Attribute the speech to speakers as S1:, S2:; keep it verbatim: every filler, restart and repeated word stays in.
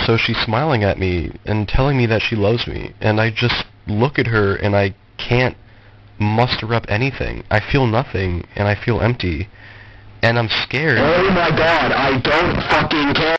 S1: so she's smiling at me and telling me that she loves me, and I just look at her and I can't muster up anything. I feel nothing, and I feel empty, and I'm scared.
S2: Oh my god, I don't fucking care.